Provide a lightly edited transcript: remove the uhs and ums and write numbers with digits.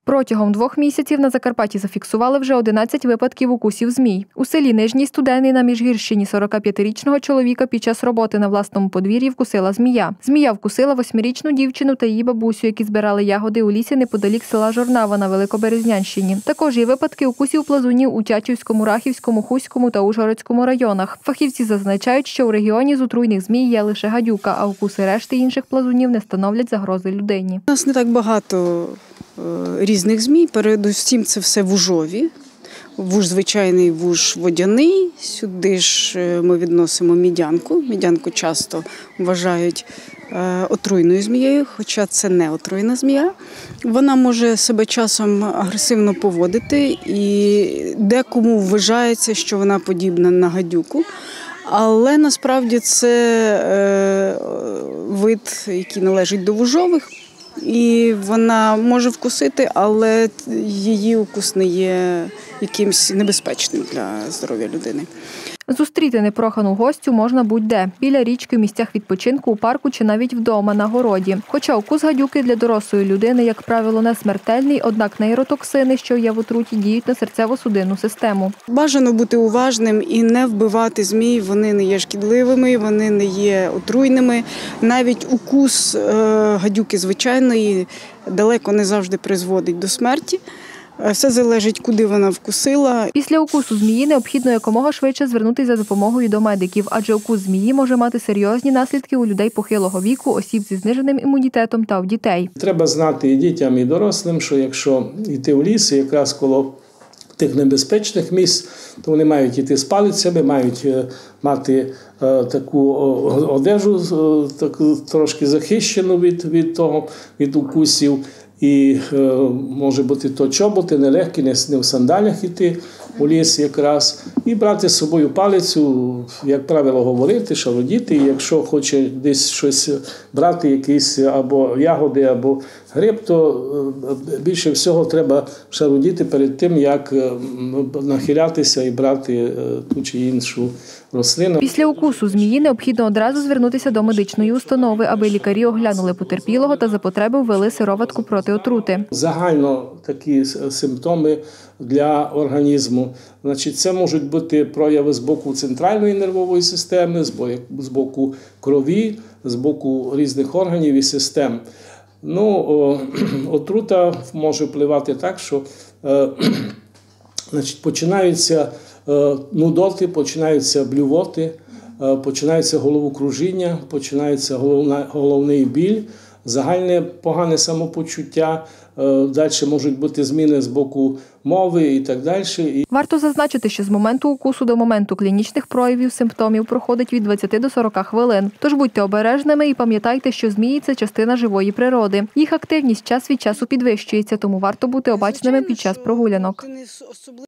Протягом 2 місяців на Закарпатті зафіксували вже 11 випадків укусів змій. У селі Нижній Студений на Міжгірщині 45-річного чоловіка під час роботи на власному подвір'ї вкусила змія. Змія вкусила 8-річну дівчину та її бабусю, які збирали ягоди у лісі неподалік села Жорнава на Великоберезнянщині. Також є випадки укусів плазунів у Тячівському, Рахівському, Хуському та Ужгородському районах. Фахівці зазначають, що у регіоні з отруйних змій є лише гадюка, а укуси решти інших плазунів не становлять загрози людині. У нас не так багато різних змій, передусім це все вужові. Вуж звичайний, вуж водяний. Сюди ж ми відносимо мідянку. Мідянку часто вважають отруйною змією, хоча це не отруйна змія. Вона може себе часом агресивно поводити і декому вважається, що вона подібна на гадюку. Але насправді це вид, який належить до вужових. І вона може вкусити, але її укус не є якимось небезпечним для здоров'я людини. Зустріти непрохану гостю можна будь-де – біля річки, в місцях відпочинку, у парку чи навіть вдома, на городі. Хоча укус гадюки для дорослої людини, як правило, не смертельний, однак нейротоксини, що є в отруті, діють на серцево-судинну систему. Бажано бути уважним і не вбивати змій, вони не є шкідливими, вони не є отруйними. Навіть укус гадюки звичайної далеко не завжди призводить до смерті. Все залежить, куди вона вкусила. Після укусу змії необхідно якомога швидше звернутися за допомогою до медиків, адже укус змії може мати серйозні наслідки у людей похилого віку, осіб зі зниженим імунітетом та у дітей. Треба знати і дітям, і дорослим, що якщо йти в ліс, якраз коло тих небезпечних місць, то вони мають йти з палицями, мають мати таку одежу, таку трошки захищену від укусів. І може бути то чоботи, нелегкі, не в сандалях йти у ліс якраз. І брати з собою палицю, як правило, говорити, шародіти. І якщо хоче десь щось брати, якісь або ягоди, або гриб, то більше всього треба шародіти перед тим, як нахилятися і брати ту чи іншу рослину. Після укусу змії необхідно одразу звернутися до медичної установи, аби лікарі оглянули потерпілого та за потреби ввели сироватку проти отрути. Загально такі симптоми для організму. Значить, це можуть бути прояви з боку центральної нервової системи, з боку крові, з боку різних органів і систем. Отрута може впливати так, що починаються нудоти, починаються блювоти, починається головокружіння, починається головний біль, загальне погане самопочуття, далі можуть бути зміни з боку мови і так далі. Варто зазначити, що з моменту укусу до моменту клінічних проявів симптомів проходить від 20 до 40 хвилин. Тож будьте обережними і пам'ятайте, що змії – це частина живої природи. Їх активність час від часу підвищується, тому варто бути обачними під час прогулянок.